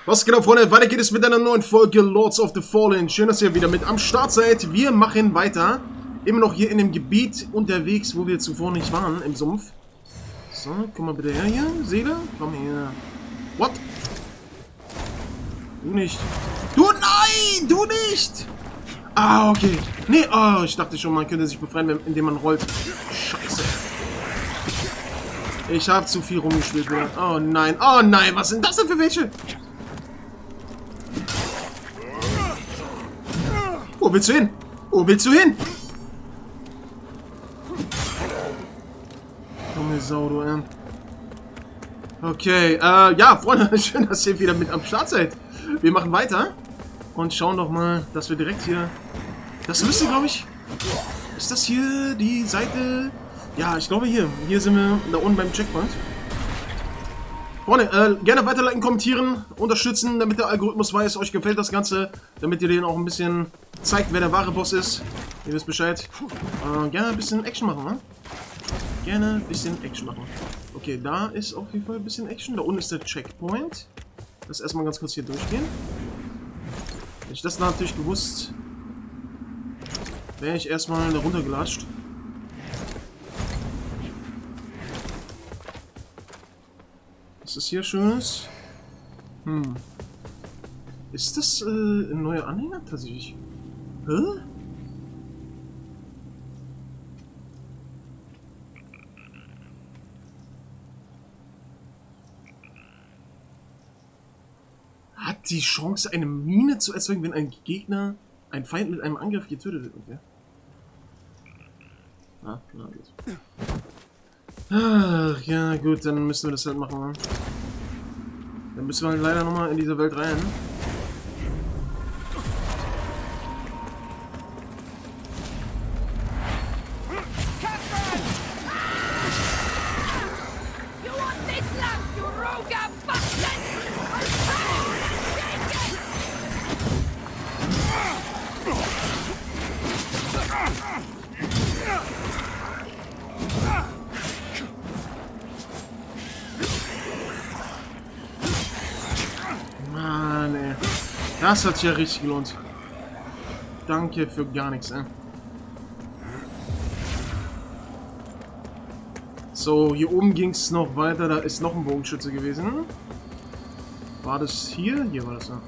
Was geht ab, Freunde? Weiter geht es mit einer neuen Folge Lords of the Fallen. Schön, dass ihr wieder mit am Start seid. Wir machen weiter. Immer noch hier in dem Gebiet unterwegs, wo wir zuvor nicht waren, im Sumpf. So, komm mal bitte her hier, Seele. Komm her. What? Du nicht. Du, nein! Du nicht! Ah, okay. Nee, oh, ich dachte schon, man könnte sich befreien, indem man rollt. Scheiße. Ich habe zu viel rumgespielt, oder? Oh nein, was sind das denn für welche? Wo willst du hin? Wo willst du hin? Dumme Sau, du, Okay, ja, Freunde, schön, dass ihr wieder mit am Start seid. Wir machen weiter und schauen doch mal, dass wir direkt hier... Das müsste, glaube ich... Ist das hier die Seite... Ja, ich glaube hier. Hier sind wir da unten beim Checkpoint. Freunde, gerne weiterliken, kommentieren, unterstützen, damit der Algorithmus weiß, euch gefällt das Ganze. Damit ihr denen auch ein bisschen zeigt, wer der wahre Boss ist. Ihr wisst Bescheid. Gerne ein bisschen Action machen, ne? Gerne ein bisschen Action machen. Okay, da ist auf jeden Fall ein bisschen Action. Da unten ist der Checkpoint. Lass erstmal ganz kurz hier durchgehen. Hätte ich das natürlich gewusst, wäre ich erstmal da runtergelatscht. Was ist hier Schönes? Ist das ein neuer Anhänger tatsächlich? Hä? Hat die Chance, eine Mine zu erzeugen, wenn ein Gegner, ein Feind mit einem Angriff getötet wird. Okay. Ah, na gut. Ach, ja gut, dann müssen wir das halt machen. Ne? Dann müssen wir halt leider nochmal in diese Welt rein. Mann, ey. Das hat sich ja richtig gelohnt. Danke für gar nichts, ey. So, hier oben ging es noch weiter. Da ist noch ein Bogenschütze gewesen. War das hier? Hier war das, ja.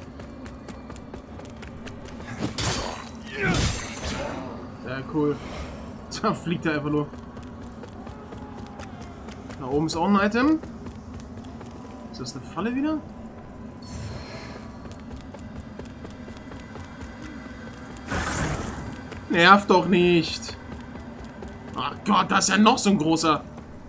Sehr cool. Da fliegt er einfach nur. Da oben ist auch ein Item. Ist das eine Falle wieder? Nervt doch nicht. Ach Gott, das ist ja noch so ein großer.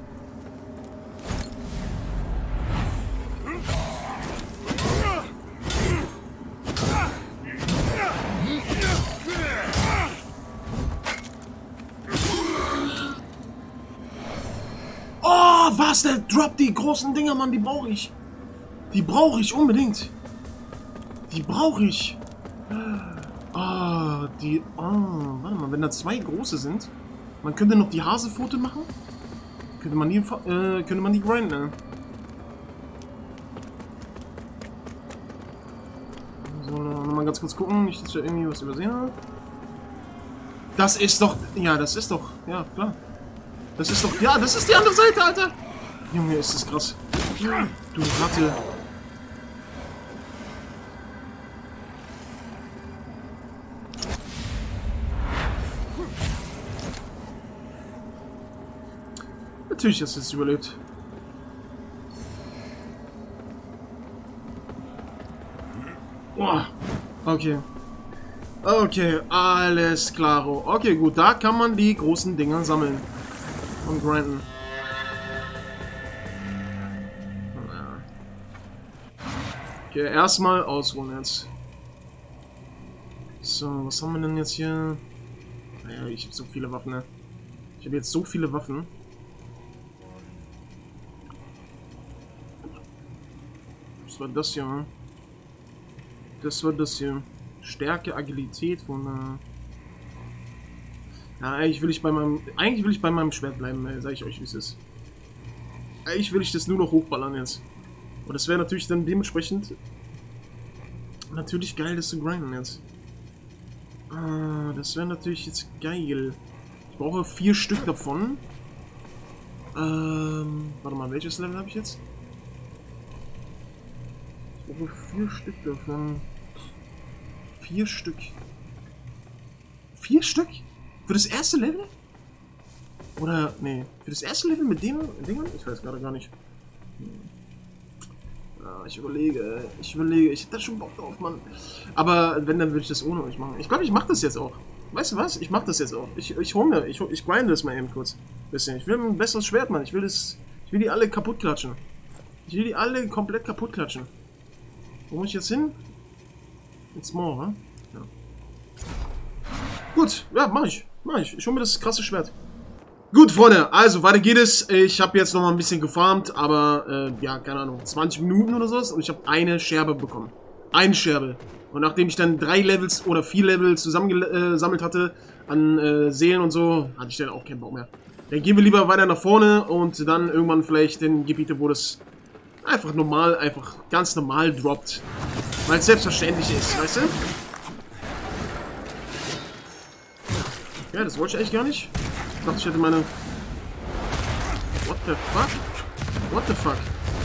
Oh, was? Der droppt die großen Dinger, Mann. Die brauche ich. Die brauche ich unbedingt. Die brauche ich. Ah, warte mal, wenn da zwei große sind, man könnte noch die Hasepfote machen, könnte man die grinden. So, nochmal ganz kurz gucken, nicht, dass ich irgendwie was übersehen habe. Das ist doch, ja, ja, klar. Das ist doch, ja, das ist die andere Seite, Alter. Junge, ist das krass. Du Ratte. Natürlich hast du es überlebt. Oh, okay. Okay, alles klaro. Okay, gut, da kann man die großen Dinger sammeln. Und grinden. Okay, erstmal ausruhen jetzt. So, was haben wir denn jetzt hier? Naja, ich habe so viele Waffen, ne? Ich habe jetzt so viele Waffen. Was war das hier, ne? Das war das hier. Stärke, Agilität von Ja, eigentlich will ich bei meinem Schwert bleiben, sag ich euch, wie es ist. Eigentlich will ich das nur noch hochballern jetzt. Und das wäre natürlich dann dementsprechend natürlich geil, das zu grinden jetzt. Ah, das wäre natürlich jetzt geil. Ich brauche 4 Stück davon. Warte mal, welches Level habe ich jetzt? Ich brauche 4 Stück davon. 4 Stück. 4 Stück? Für das erste Level? Oder, nee, für das erste Level mit dem Ding? Ich weiß gerade gar nicht. Ja, ich überlege, ich hätte da schon Bock drauf, Mann. Aber wenn, dann würde ich das ohne euch machen. Ich glaube, ich mache das jetzt auch. Weißt du was? Ich mache das jetzt auch. Ich grinde das mal eben kurz. Bisschen. Ich will ein besseres Schwert, Mann. Ich will die alle kaputt klatschen. Ich will die alle komplett kaputt klatschen. Wo muss ich jetzt hin? Ins Moor, wa? Ja. Gut, ja, mach ich. Ich hole mir das krasse Schwert. Gut, Freunde, also weiter geht es. Ich habe jetzt noch mal ein bisschen gefarmt, aber ja, keine Ahnung, 20 Minuten oder so und ich habe eine Scherbe bekommen. Eine Scherbe. Und nachdem ich dann 3 Levels oder 4 Levels zusammengesammelt hatte an Seelen und so, hatte ich dann auch keinen Bock mehr. Dann gehen wir lieber weiter nach vorne und dann irgendwann vielleicht in Gebiete, wo das einfach ganz normal droppt. Weil es selbstverständlich ist, weißt du? Ja, das wollte ich eigentlich gar nicht. Ich dachte, ich hätte meine... What the fuck? What the fuck?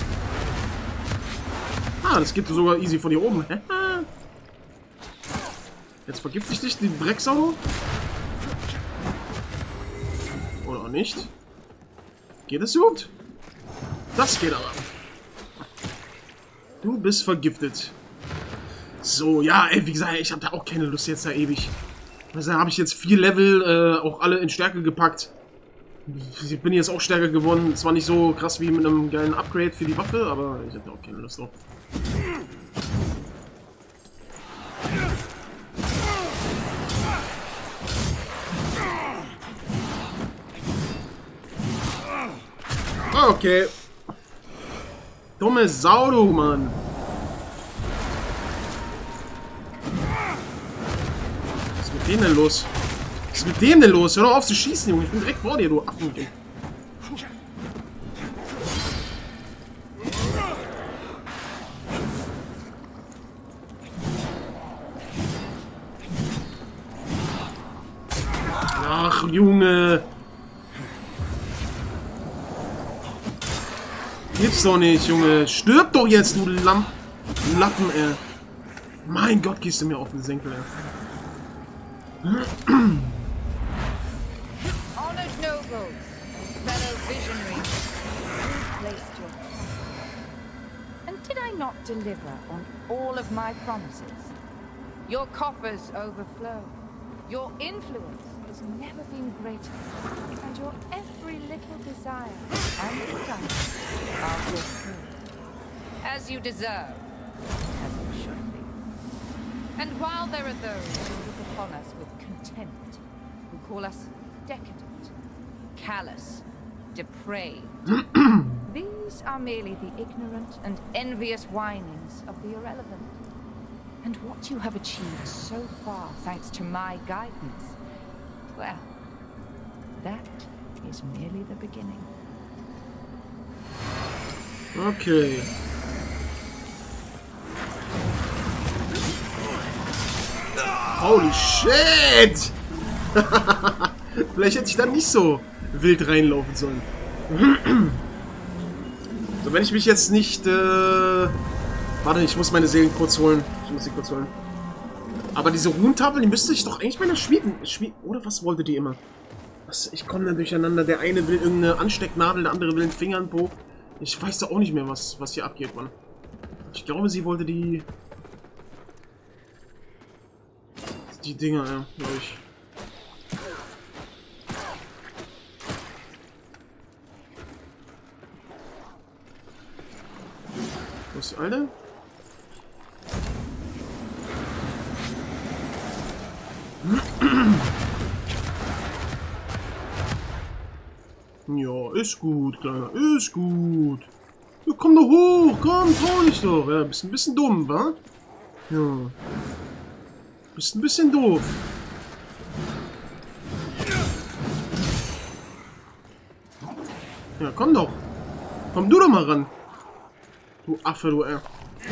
Ah, das geht sogar easy von hier oben. Jetzt vergifte ich dich, die Drecksau. Oder auch nicht. Geht das überhaupt? Das geht aber. Du bist vergiftet. So, ja, ey, wie gesagt, ich habe da auch keine Lust jetzt da ewig. Also habe ich jetzt 4 Level auch alle in Stärke gepackt. Ich bin jetzt auch stärker geworden. Zwar nicht so krass wie mit einem geilen Upgrade für die Waffe, aber ich habe auch keine Lust drauf. Okay. Dumme Sau, du, Mann. Was ist mit dem denn los? Was ist mit dem denn los? Hör doch auf zu schießen, Junge. Ich bin direkt vor dir, du Affen. Ach, Junge. Gibt's doch nicht, Junge. Stirb doch jetzt, du Lappen, ey. Mein Gott, gehst du mir auf den Senkel, ey. Honored nobles, fellow visionaries, placed your... And did I not deliver on all of my promises? Your coffers overflow. Your influence has never been greater, and your every little desire and desire are fulfilled. As you deserve, as it should be. And while there are those who look upon us with contempt, who call us decadent, callous, depraved, these are merely the ignorant and envious whinings of the irrelevant. And what you have achieved so far, thanks to my guidance, well, that is merely the beginning. Okay. Holy shit! Vielleicht hätte ich da nicht so wild reinlaufen sollen. So, wenn ich mich jetzt nicht... Warte, ich muss meine Seelen kurz holen. Ich muss sie kurz holen. Aber diese Runentafel, die müsste ich doch eigentlich bei der Oder was wollte die immer? Was, ich komme da durcheinander. Der eine will irgendeine Anstecknadel, der andere will einen Finger in den Po. Ich weiß doch auch nicht mehr, was hier abgeht, Mann. Ich glaube, sie wollte die Dinger, ja, glaube ich. Wo ist die Alte? Ja, ist gut, Kleiner, ist gut. Ja, komm doch hoch, komm, trau dich doch. Ja, bist ein bisschen dumm, wa? Ja. Bist ein bisschen doof. Ja, komm doch. Komm du doch mal ran. Du Affe, du, ey.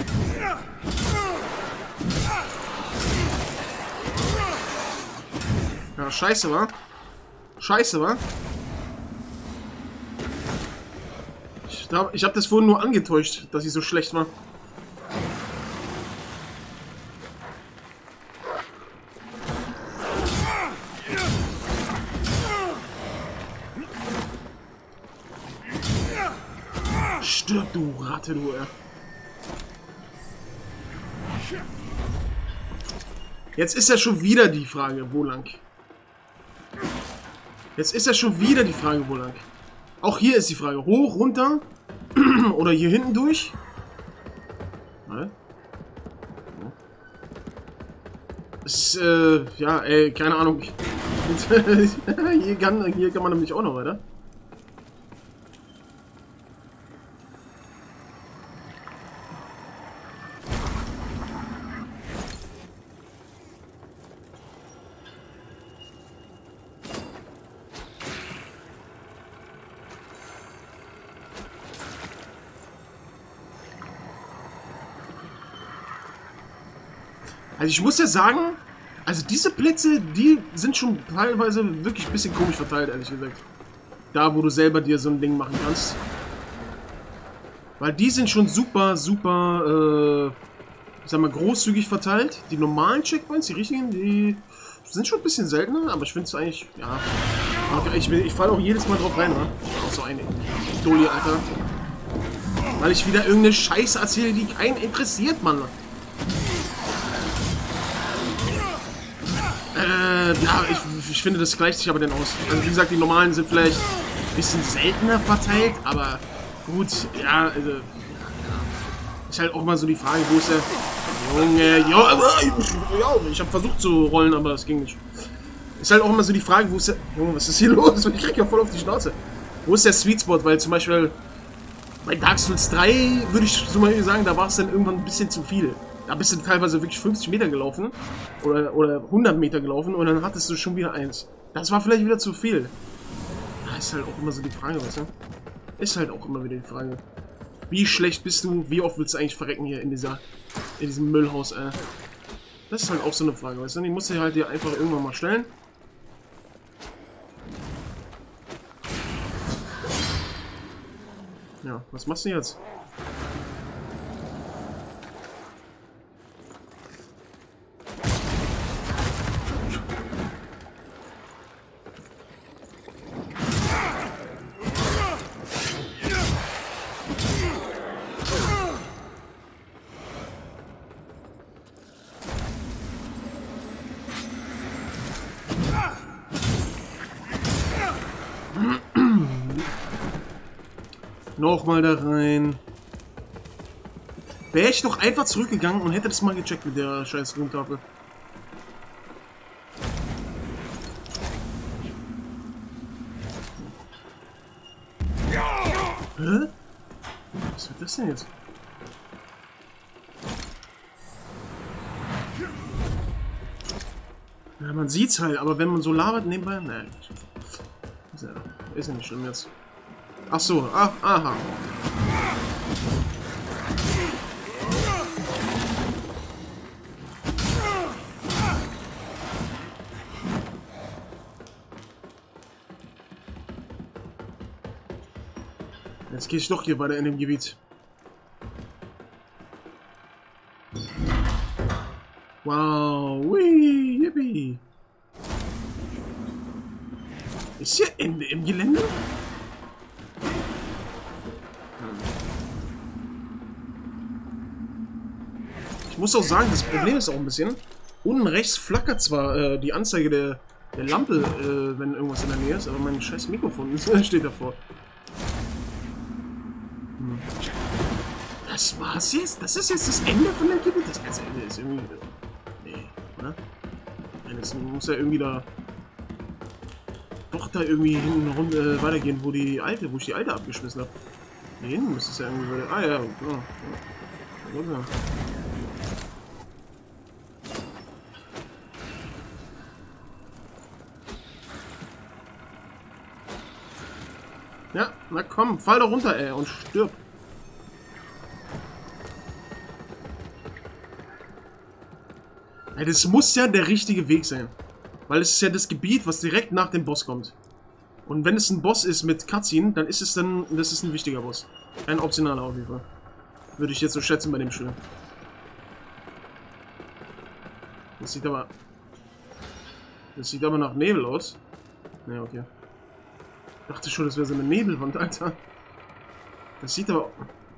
Ja, scheiße, wa? Scheiße, wa? Ich hab das vorhin nur angetäuscht, dass ich so schlecht war. Stirb, du Ratte, du, ey. Jetzt ist ja schon wieder die Frage, wo lang. Jetzt ist ja schon wieder die Frage, wo lang. Auch hier ist die Frage, hoch, runter oder hier hinten durch. Nein. Ist, ja, ey, keine Ahnung. hier kann man nämlich auch noch weiter. Also ich muss ja sagen, also diese Plätze, die sind schon teilweise wirklich ein bisschen komisch verteilt, ehrlich gesagt. Da, wo du selber dir so ein Ding machen kannst. Weil die sind schon super, super, ich sag mal, großzügig verteilt. Die normalen Checkpoints, die richtigen, die sind schon ein bisschen seltener, aber ich finde es eigentlich, ja. Ich falle auch jedes Mal drauf rein, ne? Auch so eine Doli, Alter. Weil ich wieder irgendeine Scheiße erzähle, die keinen interessiert, Mann. Ja, ich finde, das gleicht sich aber dann aus. Also wie gesagt, die normalen sind vielleicht ein bisschen seltener verteilt, aber gut, ja, also, ja. Ist halt auch mal so die Frage, wo ist der Junge, ja, ich habe versucht zu rollen, aber es ging nicht. Ist halt auch immer so die Frage, wo ist der, Junge, was ist hier los? Ich krieg ja voll auf die Schnauze. Wo ist der Sweet Spot? Weil zum Beispiel bei Dark Souls 3 würde ich zum Beispiel sagen, da war es dann irgendwann ein bisschen zu viel. Da bist du teilweise wirklich 50 Meter gelaufen oder 100 Meter gelaufen und dann hattest du schon wieder eins. Das war vielleicht wieder zu viel. Das ist halt auch immer so die Frage, weißt du? Ist halt auch immer wieder die Frage. Wie schlecht bist du? Wie oft willst du eigentlich verrecken hier in diesem Müllhaus, ey? Das ist halt auch so eine Frage, weißt du? Die musst du halt dir einfach irgendwann mal stellen. Ja, was machst du jetzt? Nochmal da rein. Wäre ich doch einfach zurückgegangen und hätte das mal gecheckt mit der scheiß Grundtafel. Hä? Was wird das denn jetzt? Ja, man sieht's halt, aber wenn man so labert nebenbei, nein. Ist ja nicht schlimm jetzt. Ach so, aha. Jetzt gehe ich doch hier weiter in dem Gebiet. Wow, wii, yippie. Ist hier Ende im Gelände? Ich muss auch sagen, das Problem ist auch ein bisschen, unten rechts flackert zwar die Anzeige der Lampe, wenn irgendwas in der Nähe ist, aber mein scheiß Mikrofon steht davor. Das war's jetzt? Das ist jetzt das Ende von der Gebiet? Das ganze Ende ist irgendwie... Nee, oder? Nein, das muss ja irgendwie da... Doch da irgendwie hinten weitergehen, wo ich die alte abgeschmissen habe. Hier hinten müsste es ja irgendwie weiter... Ah ja, genau. Ja. Ja, na komm, fall doch runter, ey, und stirb. Ja, das muss ja der richtige Weg sein. Weil es ist ja das Gebiet, was direkt nach dem Boss kommt. Und wenn es ein Boss ist mit Cutscene, dann ist es dann, das ist ein wichtiger Boss. Ein optionaler auf jeden Fall. Würde ich jetzt so schätzen bei dem Spiel. Das sieht aber nach Nebel aus. Ne, okay. Ich dachte schon, das wäre so eine Nebelwand, Alter. Das sieht aber...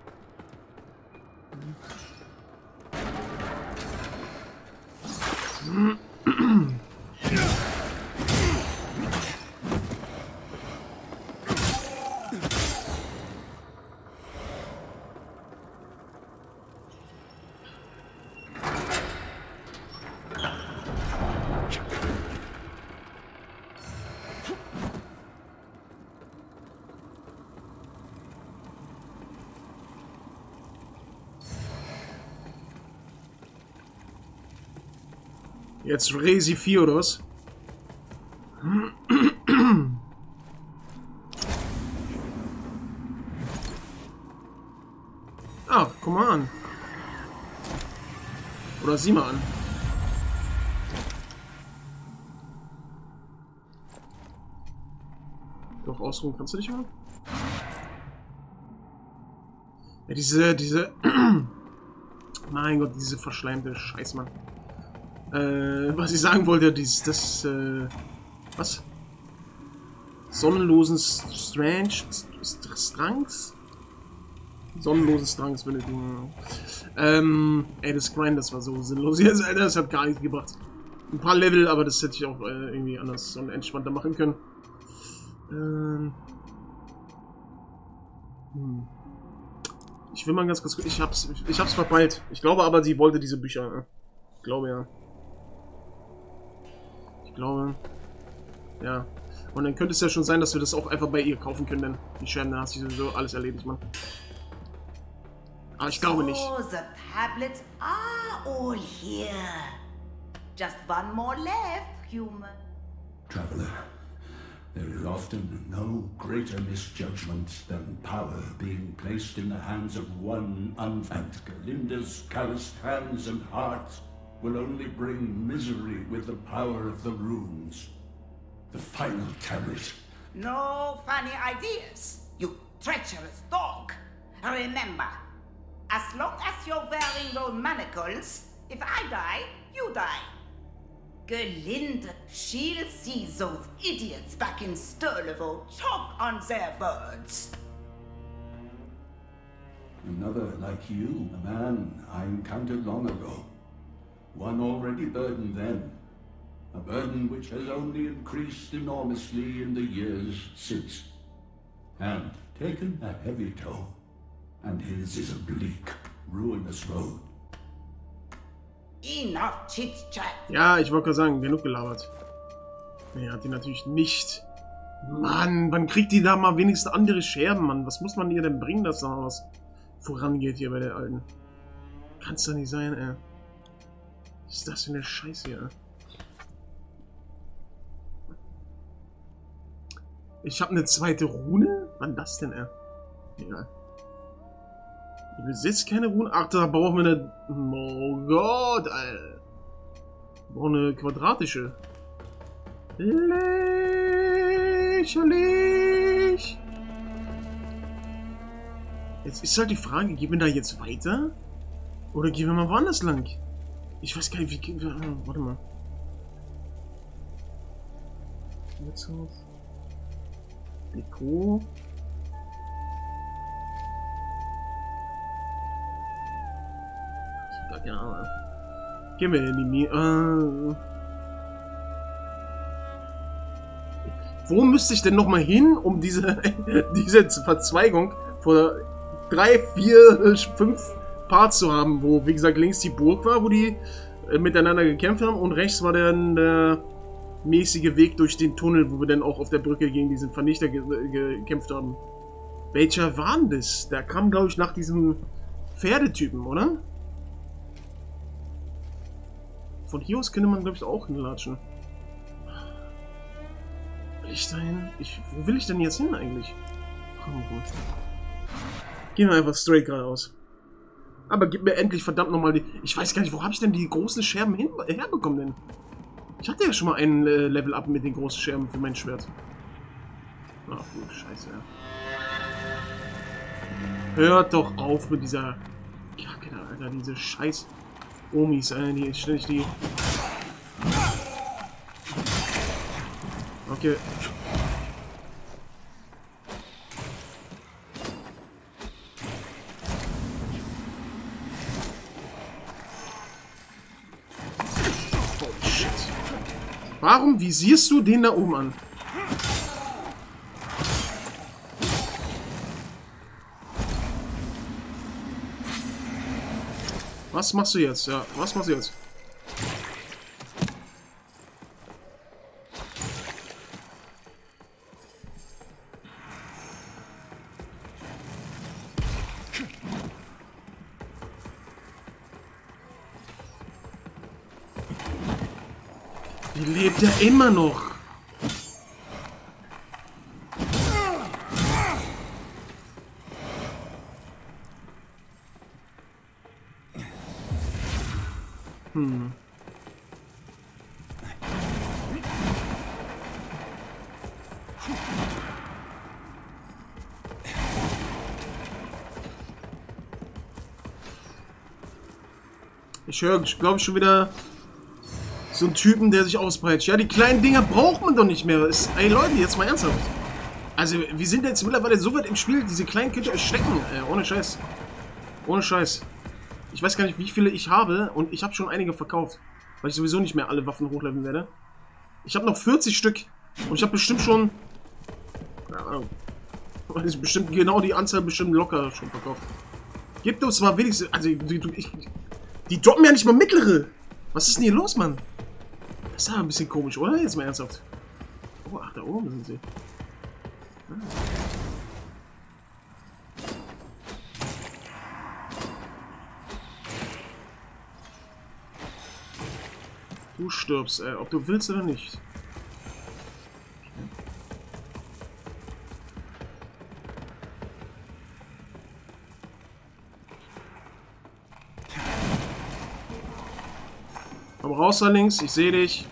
Jetzt Resi 4 oder was? Ah, komm mal an. Oder sieh mal an. Doch, ausruhen kannst du dich mal? Ja, diese... Mein Gott, diese verschleimte Scheißmann. Was ich sagen wollte, was? Sonnenlosen Strangs? Sonnenlosen Strangs benötigen. Ey, das Grind, das war so sinnlos. Jetzt, Alter, das hat gar nichts gebracht. Ein paar Level, aber das hätte ich auch irgendwie anders und entspannter machen können. Ich will mal ganz kurz... Ich hab's verpeilt. Ich glaube aber, sie wollte diese Bücher. Ich glaube, ja. Ich glaube, ja. Und dann könnte es ja schon sein, dass wir das auch einfach bei ihr kaufen können, denn die Scherben, da hast du sowieso alles erledigt, Mann. Aber ich glaube nicht. So, the tablets are all here. Just one more left, human. Traveler, there is often no greater misjudgment than power being placed in the hands of one and Galinda's calloused hands and heart will only bring misery with the power of the runes. The final tablet. No funny ideas, you treacherous dog. Remember, as long as you're wearing those manacles, if I die, you die. Gelinde, she'll see those idiots back in Sturlevo choke on their words. Another like you, a man I encountered long ago. One already burdened then. A burden which has only increased enormously in the years since. And taken a heavy toll. And his is a bleak, ruinous road. Enough chit-chat. Ja, ich wollte gerade sagen, genug gelabert. Nee, hat die natürlich nicht. Mann, wann kriegt die da mal wenigstens andere Scherben, Mann? Was muss man ihr denn bringen, dass da was vorangeht hier bei der Alten? Kann's doch nicht sein, ey. Was ist das für eine Scheiße hier? Ich habe eine zweite Rune? Wann das denn, ey? Egal. Ich besitze keine Rune. Ach, da brauchen wir eine... Oh Gott, Alter. Wir brauchen eine quadratische. Lächerlich. Jetzt ist halt die Frage, gehen wir da jetzt weiter? Oder gehen wir mal woanders lang? Ich weiß gar nicht, wie... Warte mal. Jetzt auf... Deko... Ja. Gehen wir in die Wo müsste ich denn nochmal hin, um diese Verzweigung vor 3, 4, 5 Parts zu haben, wo, wie gesagt, links die Burg war, wo die miteinander gekämpft haben und rechts war dann der mäßige Weg durch den Tunnel, wo wir dann auch auf der Brücke gegen diesen Vernichter gekämpft haben. Welcher war denn das? Der kam, glaube ich, nach diesem Pferdetypen, oder? Von hier aus könnte man, glaube ich, auch hinlatschen. Will ich da hin? Wo will ich denn jetzt hin eigentlich? Komm, gut. Gehen wir einfach straight geradeaus. Aber gib mir endlich verdammt nochmal die... Ich weiß gar nicht, wo habe ich denn die großen Scherben herbekommen denn? Ich hatte ja schon mal ein Level-Up mit den großen Scherben für mein Schwert. Ach du Scheiße, ja. Hört doch auf mit dieser... Kacke da, Alter, diese scheiß Omis, die ständig die... Okay. Oh shit. Warum visierst du den da oben an? Was machst du jetzt? Ja, was machst du jetzt? Die lebt ja immer noch. Ich höre, glaube ich, schon wieder so einen Typen, der sich ausbreitet. Ja, die kleinen Dinger braucht man doch nicht mehr. Ey, Leute, jetzt mal ernsthaft. Also, wir sind jetzt mittlerweile so weit im Spiel, diese kleinen könnt ihr euch stecken. Ohne Scheiß. Ohne Scheiß. Ich weiß gar nicht, wie viele ich habe und ich habe schon einige verkauft. Weil ich sowieso nicht mehr alle Waffen hochleveln werde. Ich habe noch 40 Stück. Und ich habe bestimmt schon... Keine Ahnung. Das ist bestimmt genau die Anzahl bestimmt locker schon verkauft. Gebt uns mal wenigstens... Also, die droppen ja nicht mal mittlere. Was ist denn hier los, Mann? Das ist ja ein bisschen komisch, oder? Jetzt mal ernsthaft. Oh, ach, da oben sind sie. Ah. Du stirbst, ob du willst oder nicht. Komm raus da links, ich sehe dich.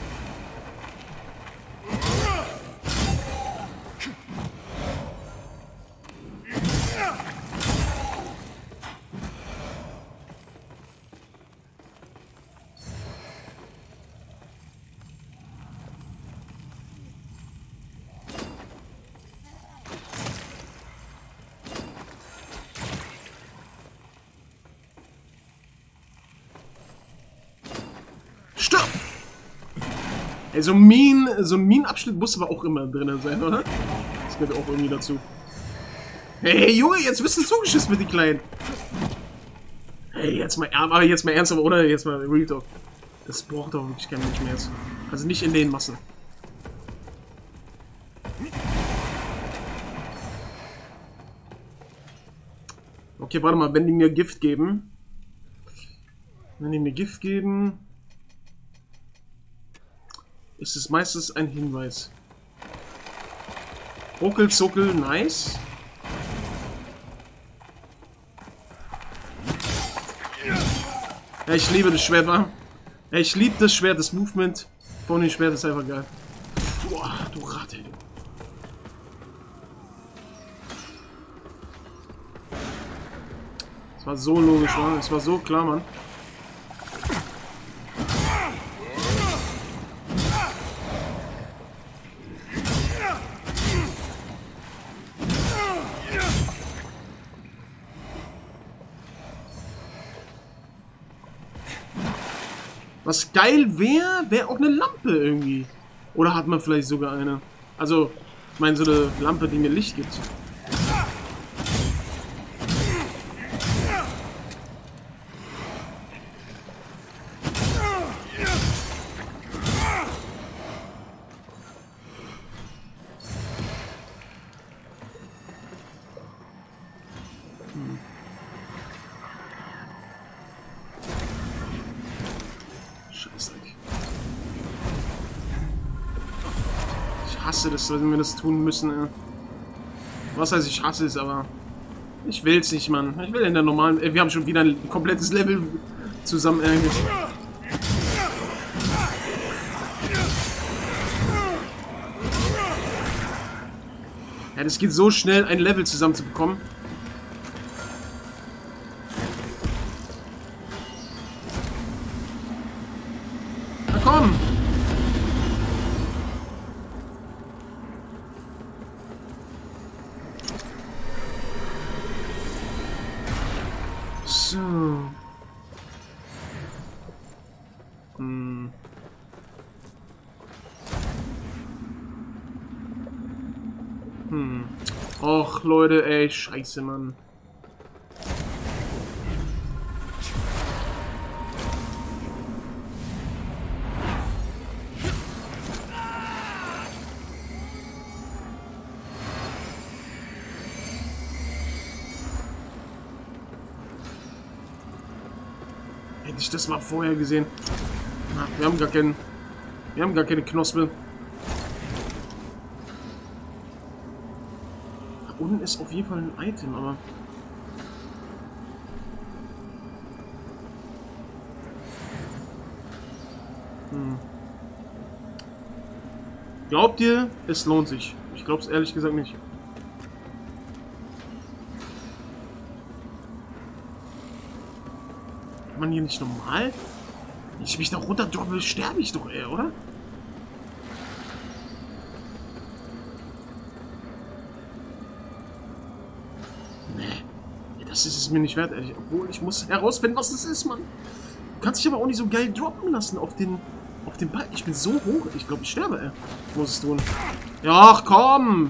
Stopp! Ey, so ein Minenabschnitt muss aber auch immer drin sein, oder? Das gehört auch irgendwie dazu. Hey, Junge, jetzt wirst du zugeschissen mit den Kleinen. Hey, jetzt mal ernsthaft, oder? Jetzt mal Real Talk. Das braucht doch wirklich kein Mensch mehr jetzt. Also nicht in den Massen. Okay, warte mal, wenn die mir Gift geben. Ist es meistens ein Hinweis. Ruckel, zuckel, nice. Ja, ich liebe das Schwert, wa? Ja, ich liebe das Schwert, das Movement von dem Schwert ist einfach geil. Boah, du Ratte. Das war so logisch, Mann. Das war so klar, Mann. Was geil wäre, wäre auch eine Lampe irgendwie. Oder hat man vielleicht sogar eine? Also, ich meine, so eine Lampe, die mir Licht gibt. Ich hasse das, wenn wir das tun müssen. Was heißt, ich hasse es, aber Ich will's nicht, Mann. Ich will in der normalen... wir haben schon wieder ein komplettes Level zusammen eigentlich. Ja, das geht so schnell, ein Level zusammen zu bekommen. Na komm! So. Och, Leute, ey, scheiße, Mann. Hätte ich das mal vorher gesehen. Ach, wir haben gar keine Knospe. Unten ist auf jeden Fall ein Item, aber... Glaubt ihr, es lohnt sich? Ich glaube es ehrlich gesagt nicht. Kann man hier nicht normal? Wenn ich mich da runterdroppe, sterbe ich doch eher, oder? Das ist es mir nicht wert, ehrlich. Obwohl, ich muss herausfinden, was das ist, Mann. Du kannst dich aber auch nicht so geil droppen lassen auf den Ball. Ich bin so hoch. Ich glaube, ich sterbe, ey. Ich muss es tun. Ja, ach, komm!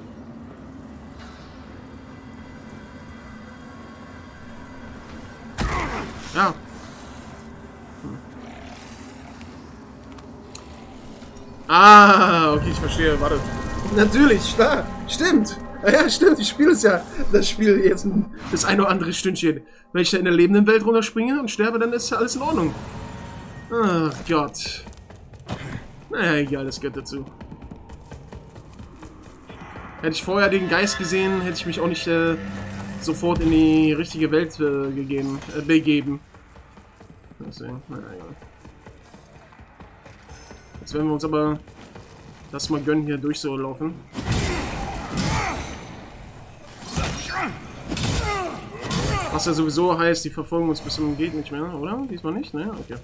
Ja. Ah, okay, ich verstehe. Warte. Natürlich, klar. Stimmt. Ja, stimmt, ich spiele es ja. Das Spiel jetzt das ein oder andere Stündchen. Wenn ich da in der lebenden Welt runterspringe und sterbe, dann ist ja alles in Ordnung. Ach Gott. Naja, egal, das gehört dazu. Hätte ich vorher den Geist gesehen, hätte ich mich auch nicht sofort in die richtige Welt begeben. Deswegen, naja, egal. Jetzt werden wir uns aber das mal gönnen, hier durch so laufen. Was ja sowieso heißt, die verfolgen uns bis zum geht nicht mehr, oder? Diesmal nicht, ne? Okay.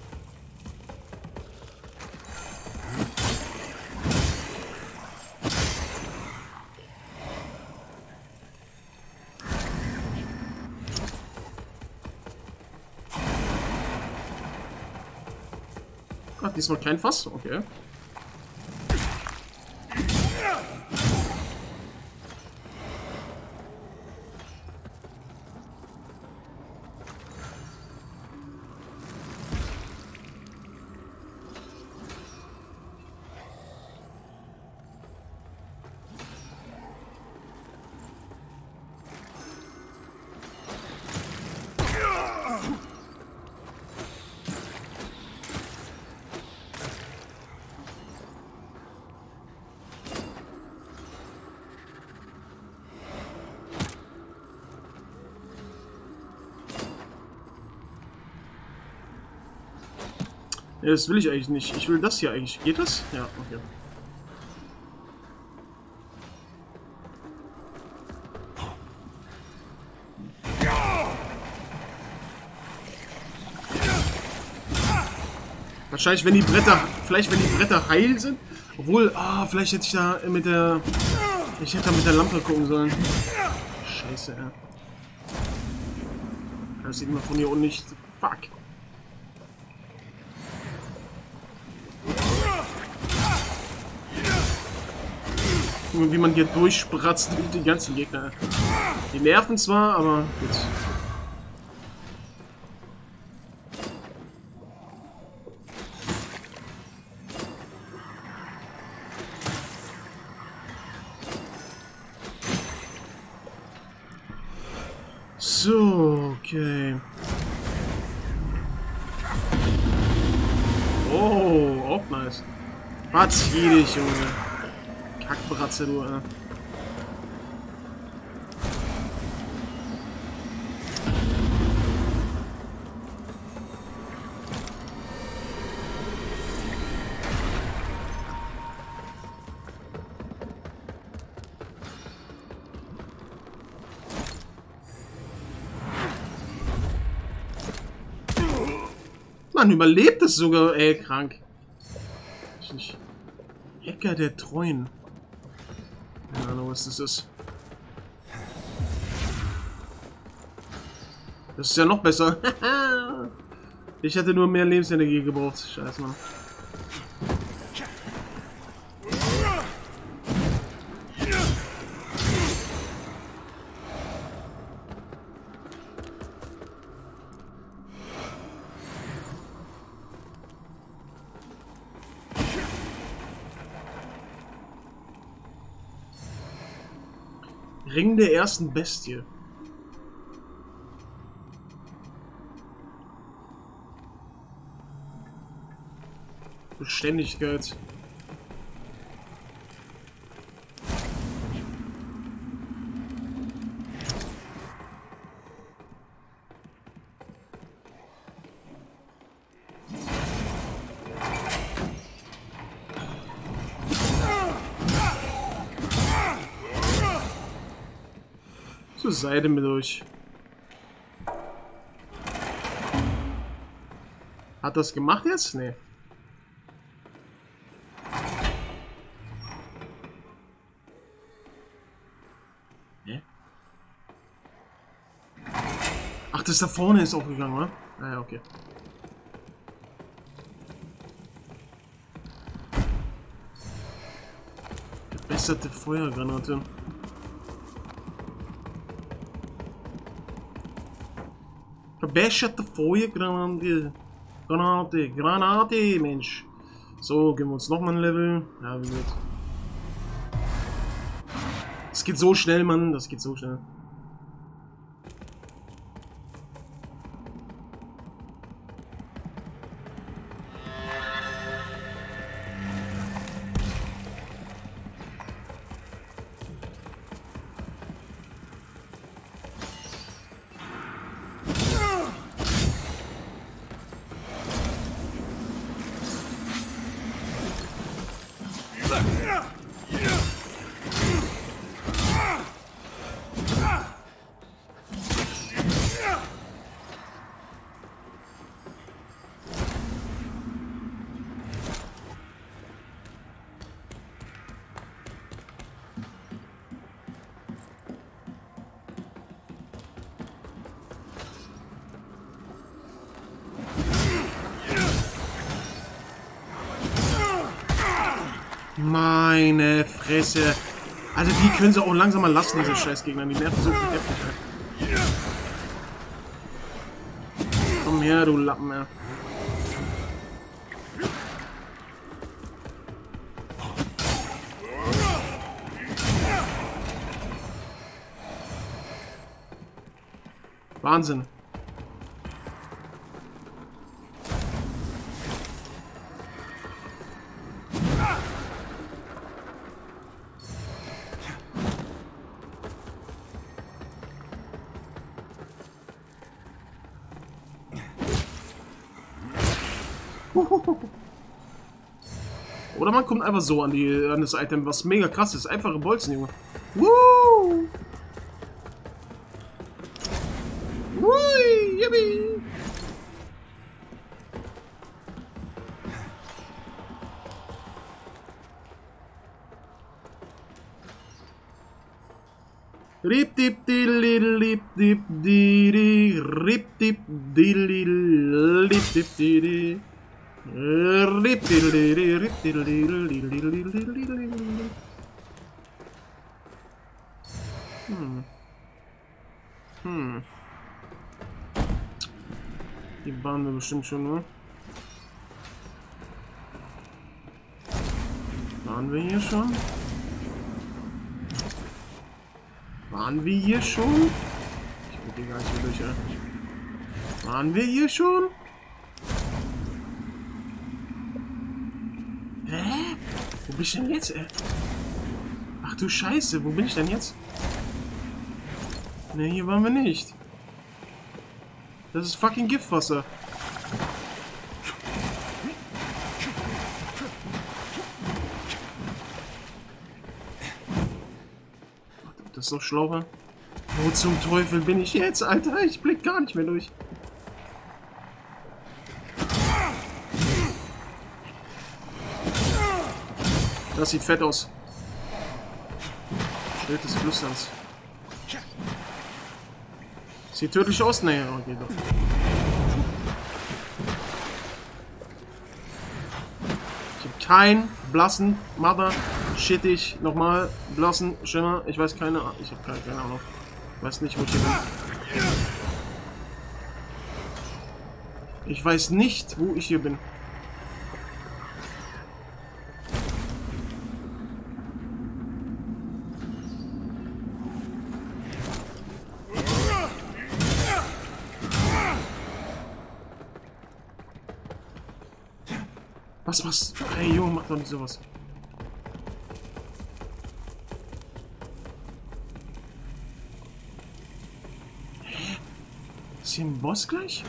Ach, diesmal kein Fass? Okay. Ja, das will ich eigentlich nicht. Ich will das hier eigentlich. Geht das? Ja, okay. Wahrscheinlich, wenn die Bretter, vielleicht wenn die Bretter heil sind. Obwohl, vielleicht hätte ich da mit der, Lampe gucken sollen. Scheiße, ja. Das sieht man von hier unten nicht. Fuck. Wie man hier durchspratzt durch die ganzen Gegner. Die nerven zwar, aber gut. So, okay. Oh, auch nice. Was dich, Junge. Kackbratze, du, Man überlebt es sogar, ey, krank. Hacker der Treuen. Keine Ahnung, was das ist. Das ist ja noch besser. Ich hätte nur mehr Lebensenergie gebraucht. Scheiße, Mann. Ring der ersten Bestie. Beständigkeit. Zur Seite mit euch. Hat das gemacht jetzt? Nee. Ach, das da vorne ist aufgegangen, oder? Ah ja, okay. Verbesserte Feuergranate. Verbesserte Feuergranate. Granate, Mensch. So, geben wir uns nochmal ein Level. Ja, wie gut. Das geht so schnell, Mann. Das geht so schnell. Meine Fresse. Also die können sie auch langsam mal lassen, diese Scheißgegner. Die nerven so heftig. Komm her, du Lappen, ja. Wahnsinn. Oder man kommt einfach so an das Item, was mega krass ist. Einfache Bolzen, Junge. Woo! Wui, yippie! Rip dip dilli dip diri rip dip dilli lip dip diri. Die waren wir bestimmt schon, ne? Waren wir hier schon? Waren wir hier schon? Ich bin hier gar nicht mehr durch, ja. Waren wir hier schon? Hä? Wo bin ich denn jetzt, ey? Ach du Scheiße, wo bin ich denn jetzt? Ne, hier waren wir nicht. Das ist fucking Giftwasser. Das ist doch schlauer. Wo zum Teufel bin ich jetzt, Alter? Ich blick gar nicht mehr durch. Das sieht fett aus. Schild des Flüsterns. Sieht tödlich aus? Nee, okay, doch. Ich habe keinen blassen Mother shittig nochmal blassen Schimmer. Ich weiß keine Ahnung. Ich habe keine Ahnung. Ich weiß nicht, wo ich hier bin. Ich weiß nicht, wo ich hier bin. Was machst du? Hey Junge, mach doch nicht sowas. Hä? Ist hier ein Boss gleich?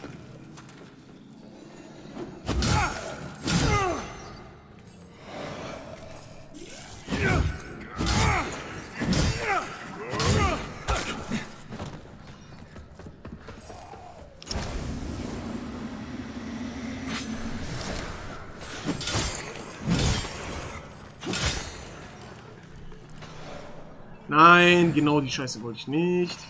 Nein, genau die Scheiße wollte ich nicht.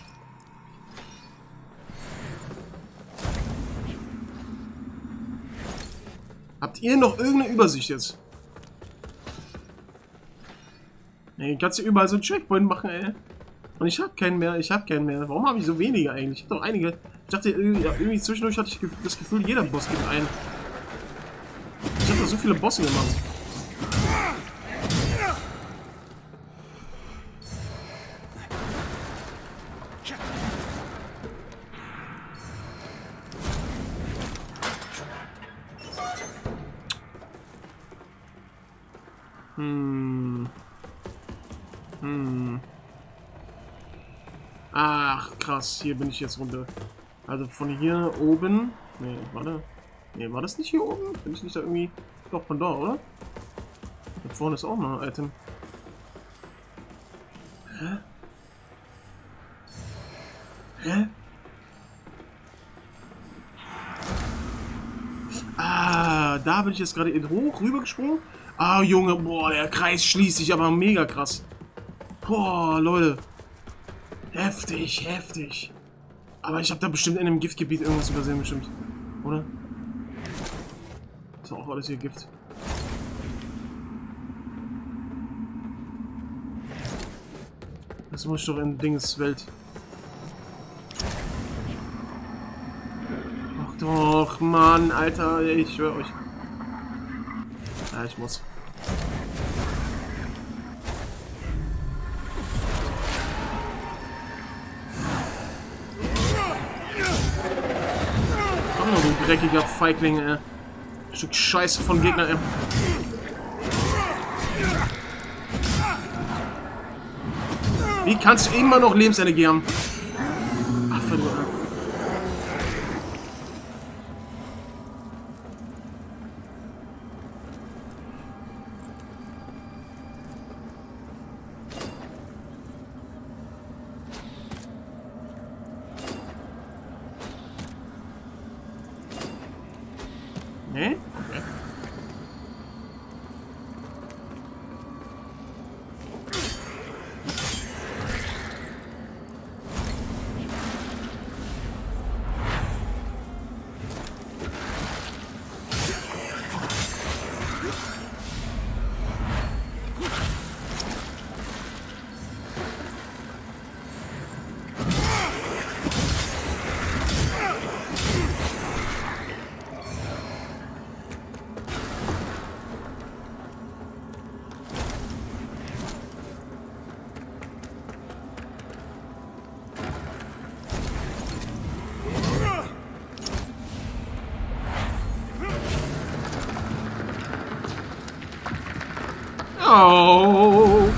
Habt ihr noch irgendeine Übersicht jetzt? Ey, kannst du überall so einen Checkpoint machen, ey. Und ich hab keinen mehr, Warum habe ich so wenige eigentlich? Ich hab doch einige. Ich dachte, irgendwie zwischendurch hatte ich das Gefühl, jeder Boss gibt einen. Ich habe da so viele Bosse gemacht. Ach, krass. Hier bin ich jetzt runter. Also von hier oben... Nee, warte. Nee, war das nicht hier oben? Bin ich nicht da irgendwie... Doch, von da, oder? Da vorne ist auch noch ein Item. Hä? Hä? Ah, da bin ich jetzt gerade hoch rüber gesprungen. Ah, Junge, boah, der Kreis schließt sich aber mega krass. Boah, Leute. Heftig, heftig. Aber ich habe da bestimmt in einem Giftgebiet irgendwas übersehen, bestimmt. Oder? Ist auch alles hier Gift. Das muss ich doch in Dinges Welt. Ach doch, Mann, Alter, ich schwöre euch. Ja, ich muss. Oh, du dreckiger Feigling, ey. Stück Scheiße von Gegner, ey. Wie kannst du immer noch Lebensenergie haben? Ach, verdammt. Nee? Okay. Oh.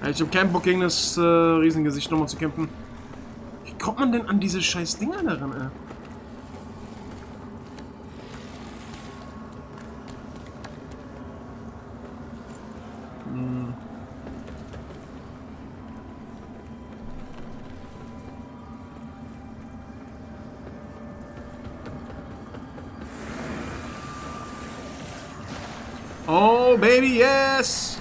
Ich habe keinen Bock gegen das Riesengesicht nochmal zu kämpfen. Wie kommt man denn an diese scheiß Dinger daran, ey? Oh, baby, yes!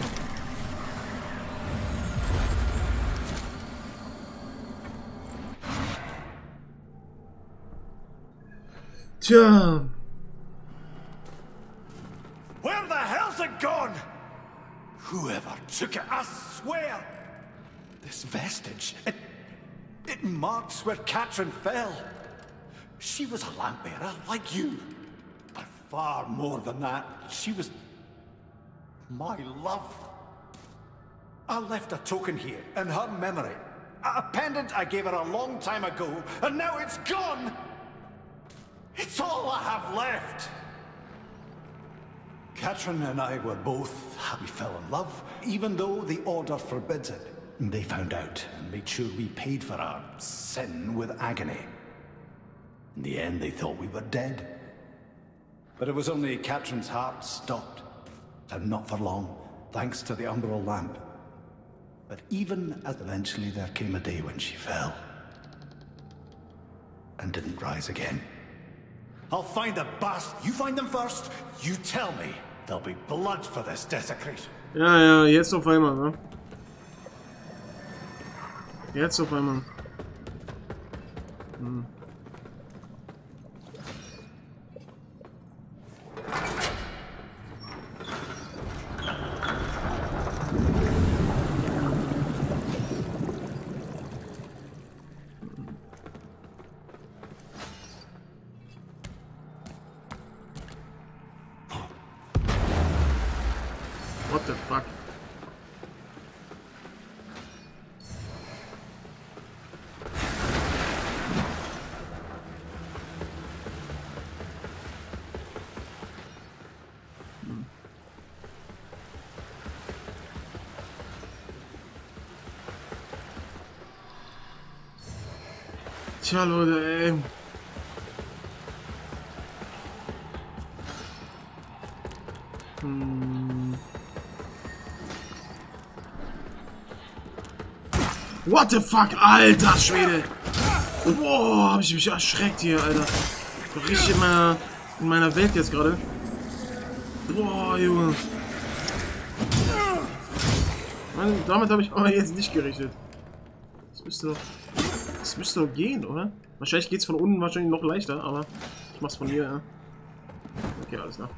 Tja. Where the hell's it gone? Whoever took it, I swear! This vestige, it marks where Katrin fell. She was a lamp bearer like you. But far more than that, she was my love. I left a token here in her memory. A pendant I gave her a long time ago, and now it's gone! It's all I have left! Katrin and I were both happy fell in love, even though the Order forbids it. They found out and made sure we paid for our sin with agony. In the end, they thought we were dead. But it was only Katrin's heart stopped. And not for long, thanks to the umbral lamp. But even as eventually there came a day when she fell. And didn't rise again. I'll find the bastard. You find them first. You tell me. There'll be blood for this desecration. Ja, jetzt auf einmal, ne? Jetzt auf einmal. What the fuck? Tja, Leute, ey. What the fuck, alter Schwede! Boah, hab ich mich erschreckt hier, Alter. Richtig in meiner Welt jetzt gerade. Boah, Junge. Mann, damit habe ich aber jetzt nicht gerechnet. Das müsste doch gehen, oder? Wahrscheinlich geht es von unten wahrscheinlich noch leichter, aber ich mach's von hier, ja. Okay, alles klar.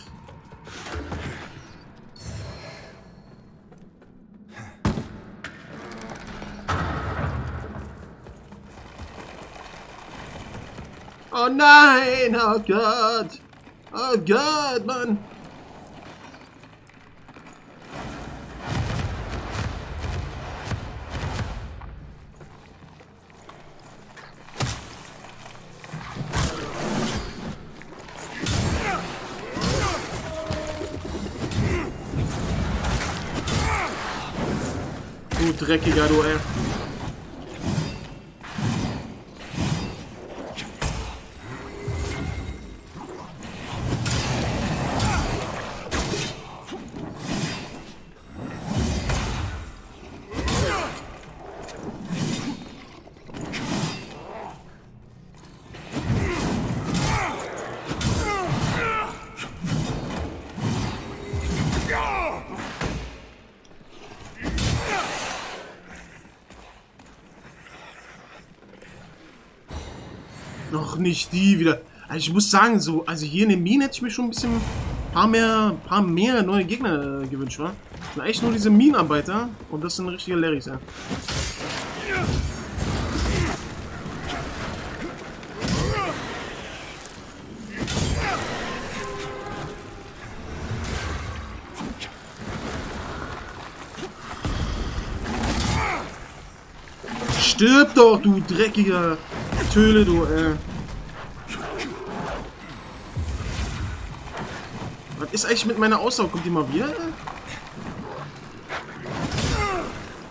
Oh nein! Oh Gott! Oh Gott, Mann! Du dreckiger, du, ey. Noch nicht die wieder. Also ich muss sagen, so, also hier in den Minen hätte ich mir schon ein bisschen paar mehr neue Gegner gewünscht, wa? Das sind eigentlich nur diese Minenarbeiter und das sind richtige Larrys, ja. Stirb doch, du dreckiger Töle, du, Was ist eigentlich mit meiner Aussage? Kommt die mal wieder?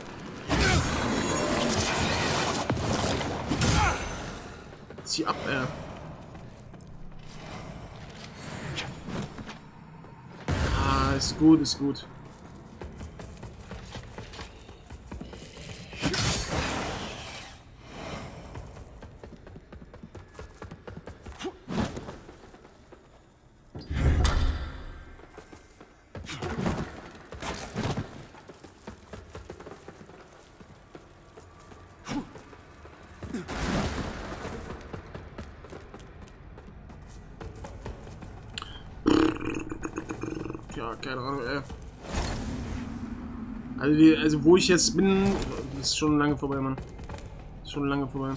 Zieh ab, ey. Ah, ist gut, ist gut. Ja, keine Ahnung, ey. Also wo ich jetzt bin, ist schon lange vorbei, Mann. Ist schon lange vorbei.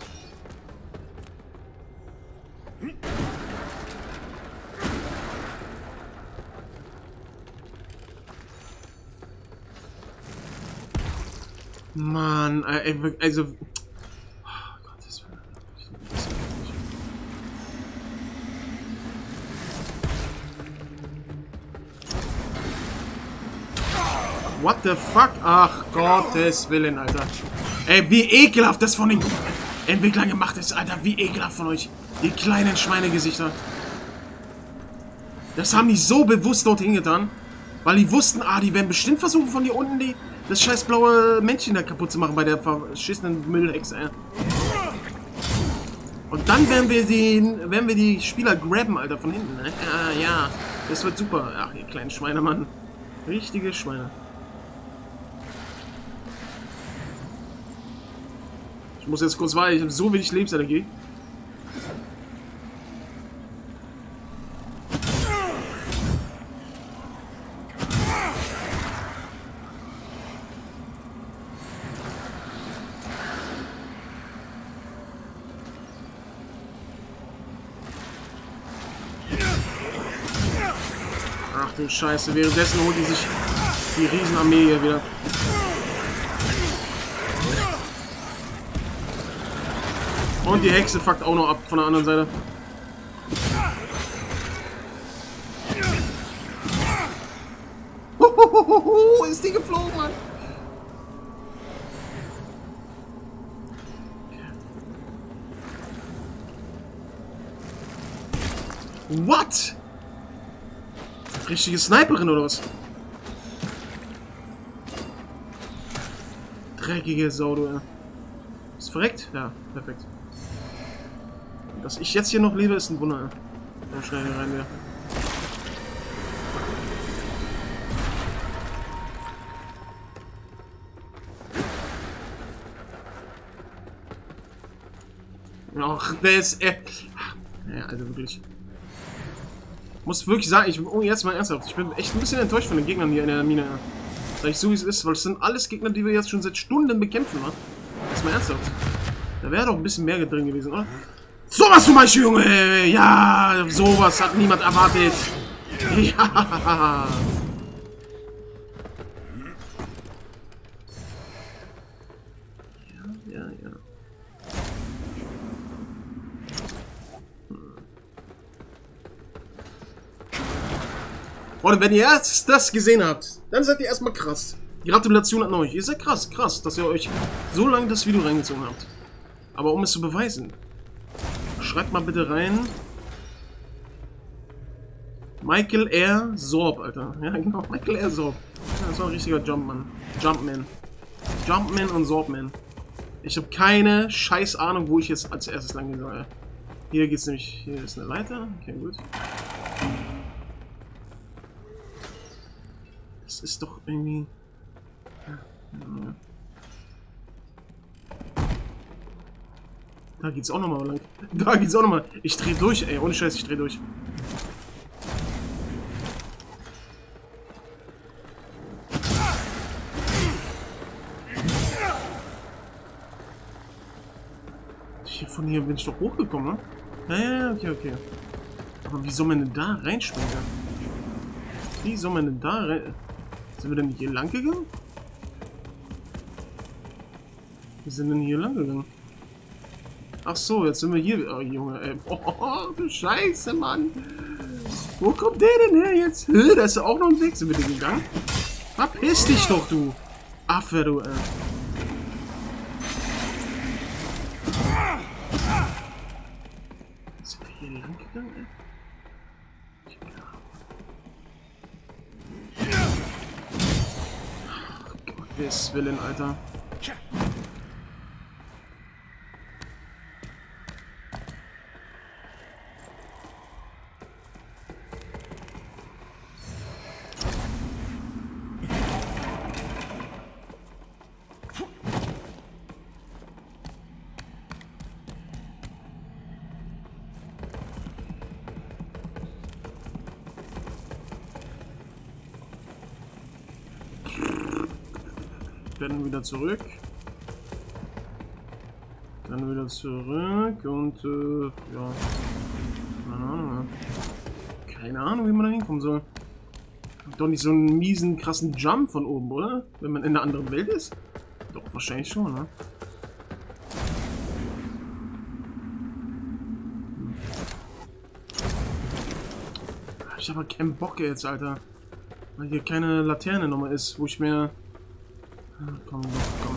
Mann, also... Oh, Gottes Willen. What the fuck? Ach, Gottes Willen, Alter. Ey, wie ekelhaft das von den Entwicklern gemacht ist, Alter. Wie ekelhaft von euch. Die kleinen Schweinegesichter. Das haben die so bewusst dorthin getan. Weil die wussten, die werden bestimmt versuchen, von hier unten das scheiß blaue Männchen da kaputt zu machen bei der verschissenen Müllhexe, ey. Und dann werden wir die Spieler grabben, Alter, von hinten, ne? Ja. Das wird super. Ach, ihr kleinen Schweine, Mann. Richtige Schweine. Ich muss jetzt kurz warten, ich habe so wenig Lebensenergie. Ach du Scheiße, währenddessen holt die sich die Riesenarmee hier wieder. Und die Hexe fuckt auch noch ab von der anderen Seite. Ist die geflogen, Mann. What? Richtige Sniperin oder was? Dreckige Sau, du. Ist verreckt? Ja, perfekt. Dass ich jetzt hier noch lebe, ist ein Wunder. So schnell hier rein wieder. Ach, der ist... ja, also wirklich. Ich muss wirklich sagen, jetzt mal ernsthaft, ich bin echt ein bisschen enttäuscht von den Gegnern hier in der Mine. Sag ich so, wie es ist, weil es sind alles Gegner, die wir jetzt schon seit Stunden bekämpfen, wa? Jetzt mal ernsthaft. Da wäre doch ein bisschen mehr drin gewesen, oder? Sowas zum Beispiel, Junge! Ja, sowas hat niemand erwartet. Ja. Ja. Und wenn ihr jetzt das gesehen habt, dann seid ihr erstmal krass. Gratulation an euch. Ihr seid krass, dass ihr euch so lange das Video reingezogen habt. Aber um es zu beweisen, schreibt mal bitte rein. Michael R. Sorb, Alter. Ja, genau, Michael R. Sorb. Ja, das war ein richtiger Jumpman. Jumpman und Sorbman. Ich habe keine scheiß Ahnung, wo ich jetzt als erstes lang gehen soll. Hier geht's nämlich. Hier ist eine Leiter. Okay, gut. Das ist doch irgendwie. Ja. Da geht's auch nochmal lang. Da geht's auch nochmal. Ich dreh durch, ey. Ohne Scheiß, ich dreh durch. Von hier bin ich doch hochgekommen, ne? Ja, okay. Aber wie soll man denn da reinspringen? Wie soll man denn da rein... Sind wir denn hier lang gegangen? Wir sind denn hier lang gegangen? Ach so, jetzt sind wir hier... Oh, Junge, ey. Oh, du Scheiße, Mann. Wo kommt der denn her jetzt? Da ist ja auch noch ein Weg. Sind wir denn gegangen? Verpiss dich doch, du. Affe, du, ey. hier lang gegangen, ey? Gottes Willen, Alter. Dann wieder zurück. Dann wieder zurück und ja. Keine Ahnung, wie man da hinkommen soll. Doch nicht so einen miesen, krassen Jump von oben, oder? Wenn man in einer anderen Welt ist? Doch, wahrscheinlich schon, ne? Ich habe aber keinen Bock jetzt, Alter. Weil hier keine Laterne nochmal ist, wo ich mir... Komm, komm.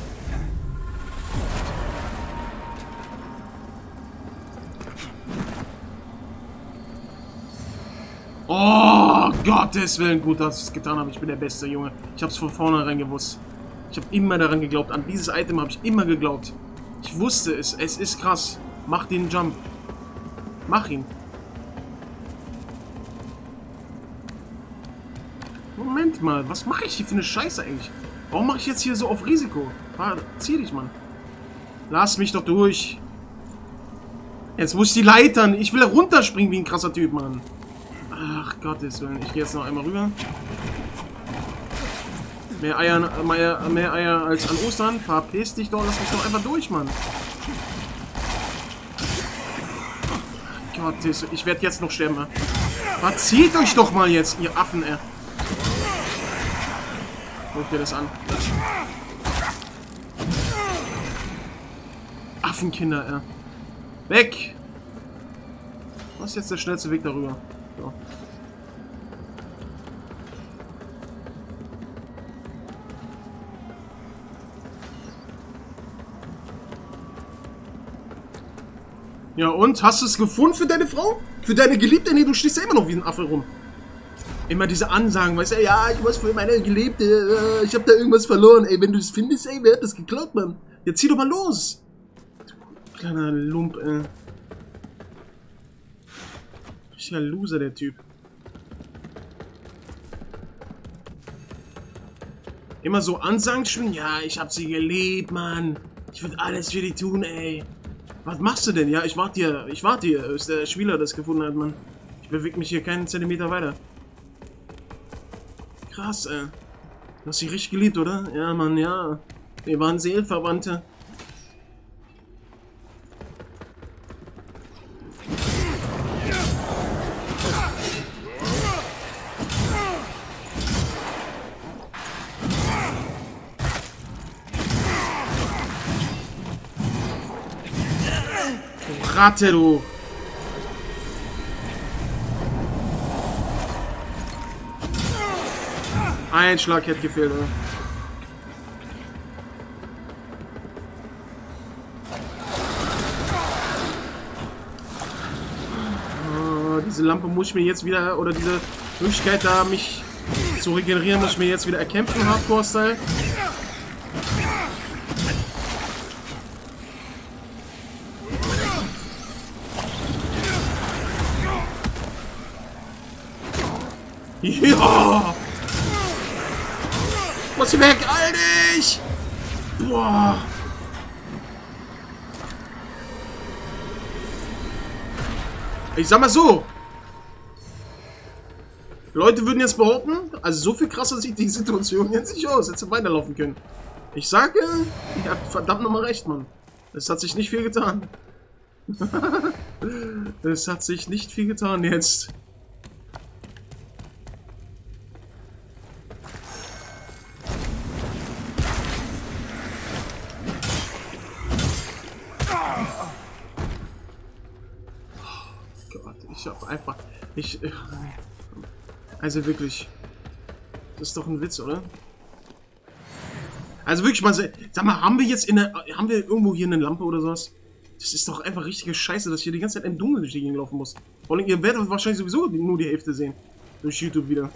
Oh, Gottes Willen. Gut, dass ich es getan habe. Ich bin der beste Junge. Ich habe es von vornherein gewusst. Ich habe immer daran geglaubt. An dieses Item habe ich immer geglaubt. Ich wusste es. Es ist krass. Mach den Jump. Mach ihn. Moment mal. Was mache ich hier für eine Scheiße eigentlich? Warum mache ich jetzt hier so auf Risiko? Zieh dich, Mann. Lass mich doch durch. Jetzt muss ich die Leitern. Ich will da runterspringen wie ein krasser Typ, Mann. Ach Gottes Willen. Ich gehe jetzt noch einmal rüber. Mehr Eier als an Ostern. Verpiss dich doch. Lass mich doch einfach durch, Mann. Gottes Willen. Ich werde jetzt noch sterben, Mann. Verzieht euch doch mal jetzt, ihr Affen, ey. Guck dir das an. Affenkinder, ey. Weg! Was ist jetzt der schnellste Weg darüber? So. Ja, und? Hast du es gefunden für deine Frau? Für deine Geliebte? Nee, du stehst ja immer noch wie ein Affe rum. Immer diese Ansagen, weißt du, ja, ich muss für meine Geliebte, ich hab da irgendwas verloren. Ey, wenn du es findest, ey, wer hat das geklaut, Mann? Jetzt zieh doch mal los. Du kleiner Lump, ey. Richtiger Loser, der Typ. Immer so Ansagen schwingen, ja, ich hab sie geliebt, Mann. Ich würde alles für die tun, ey. Was machst du denn? Ja, ich warte hier, bis der Spieler das gefunden hat, Mann. Ich bewege mich hier keinen Zentimeter weiter. Krass, ey. Du hast sie richtig geliebt, oder? Ja, Mann, ja. Wir waren Seelenverwandte. Ratte, du! Ein Schlag hätte gefehlt, oder? Oh, diese Lampe muss ich mir jetzt wieder, oder diese Möglichkeit da, mich zu regenerieren, muss ich mir jetzt wieder erkämpfen, Hardcore-Style. Ja! Muss sie weg, Alter! Boah! Ich sag mal so. Leute würden jetzt behaupten, also so viel krasser sieht die Situation jetzt nicht aus. Jetzt weiterlaufen können. Ich sage, ihr habt verdammt nochmal recht, Mann. Es hat sich nicht viel getan. Es hat sich nicht viel getan jetzt. Ich hab einfach... Also wirklich... Das ist doch ein Witz, oder? Also wirklich mal... Sag mal, haben wir jetzt haben wir irgendwo hier eine Lampe oder sowas? Das ist doch einfach richtige Scheiße, dass ich hier die ganze Zeit im Dunkeln durch die Gegend laufen muss. Vor allem, ihr werdet wahrscheinlich sowieso nur die Hälfte sehen. Durch YouTube wieder.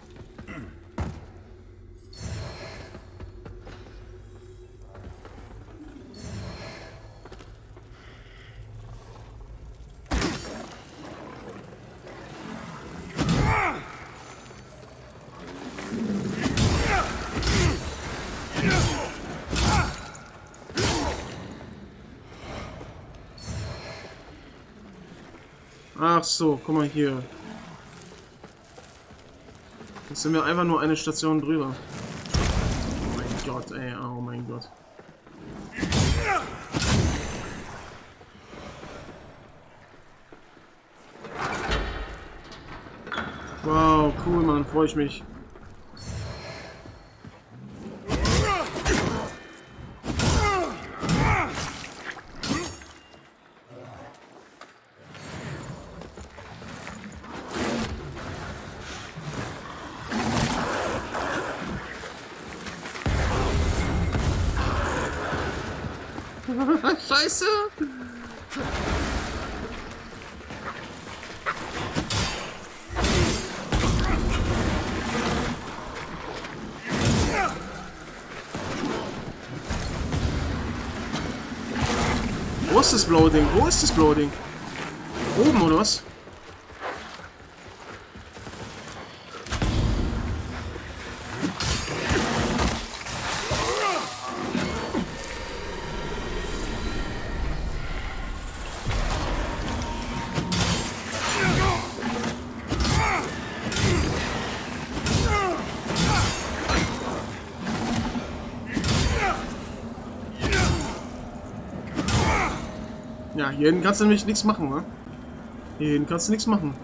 Ach so, guck mal hier. Jetzt sind wir einfach nur eine Station drüber. Oh mein Gott, ey, oh mein Gott. Wow, cool, Mann, freue ich mich. Scheiße! Wo ist das blaue Ding? Wo ist das blaue Ding? Oben, oder was? Ja, hier hinten kannst du nämlich nichts machen, ne? Hier hinten kannst du nichts machen.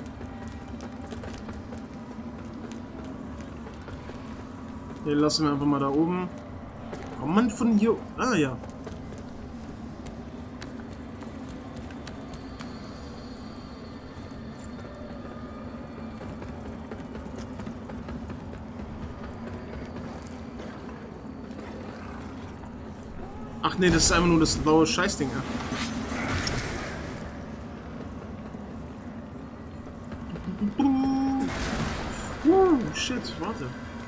Hier lassen wir einfach mal da oben. Kommt man von hier... Ah, ja. Ach nee, das ist einfach nur das blaue Scheißding, ja. Shit, warte.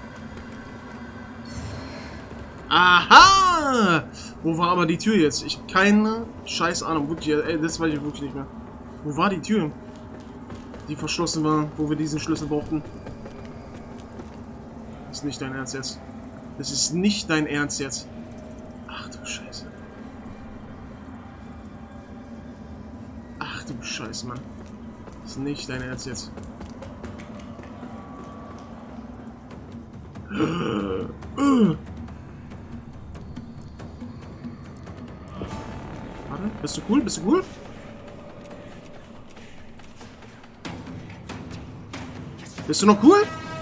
Aha! Wo war aber die Tür jetzt? Ich habe keine scheiß Ahnung. Wirklich, ey, das weiß ich wirklich nicht mehr. Wo war die Tür? Die verschlossen war, wo wir diesen Schlüssel brauchten. Das ist nicht dein Ernst jetzt. Das ist nicht dein Ernst jetzt. Ach du Scheiße. Ach du Scheiße, Mann. Das ist nicht dein Ernst jetzt. Warte, bist du cool? Bist du cool? Bist du noch cool?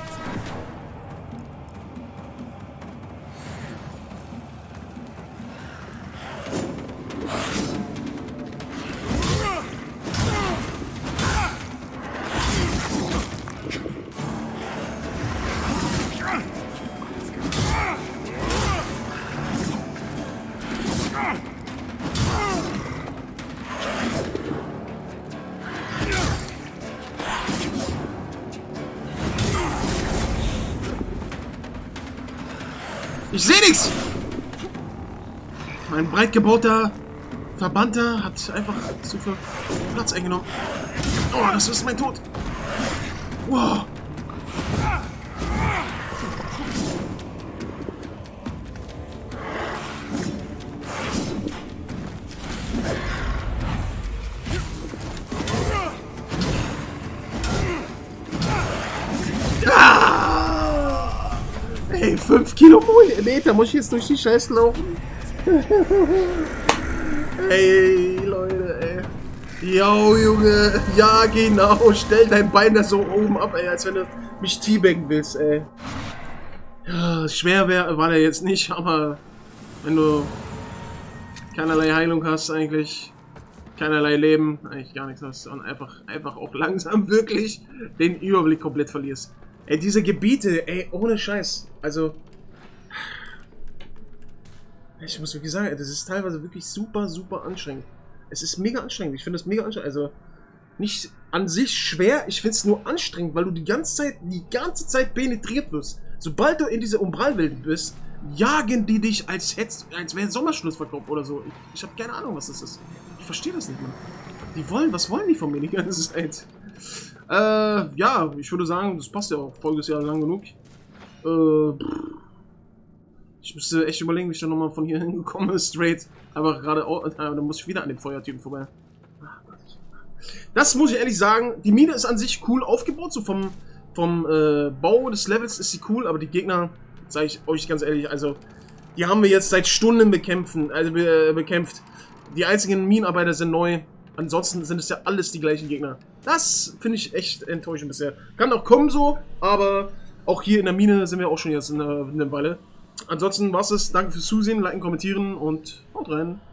Ich sehe nichts! Mein breit gebauter Verbannter hat einfach zu viel Platz eingenommen. Oh, das ist mein Tod. Wow. Ey, 5 Kilometer muss ich jetzt durch die Scheiße laufen. Ey, Leute, ey. Yo, Junge. Ja, genau. Stell dein Bein da so oben ab, ey, als wenn du mich teabaggen willst, ey. Ja, schwer war der jetzt nicht, aber wenn du keinerlei Heilung hast, eigentlich keinerlei Leben, eigentlich gar nichts hast und einfach auch langsam wirklich den Überblick komplett verlierst. Ey, diese Gebiete, ey, ohne Scheiß. Also, ich muss wirklich sagen, das ist teilweise wirklich super, super anstrengend. Es ist mega anstrengend. Ich finde es mega anstrengend. Also, nicht an sich schwer, ich finde es nur anstrengend, weil du die ganze Zeit penetriert wirst. Sobald du in dieser Umbralwelt bist, jagen die dich, als wäre Sommerschlussverkauf oder so. Ich habe keine Ahnung, was das ist. Ich verstehe das nicht mehr. Was wollen die von mir die ganze Zeit? Ja, ich würde sagen, das passt ja auch. Folge ist ja lang genug. Ich müsste echt überlegen, wie ich dann nochmal von hier hingekommen ist, straight. Aber gerade, dann muss ich wieder an dem Feuertypen vorbei. Das muss ich ehrlich sagen, die Mine ist an sich cool aufgebaut, so vom Bau des Levels ist sie cool, aber die Gegner, sage ich euch ganz ehrlich, also, die haben wir jetzt seit Stunden bekämpft. Die einzigen Minenarbeiter sind neu, ansonsten sind es ja alles die gleichen Gegner. Das finde ich echt enttäuschend bisher. Kann auch kommen so, aber auch hier in der Mine sind wir auch schon jetzt in einer Weile. Ansonsten war's es. Danke fürs Zusehen, liken, kommentieren und haut rein.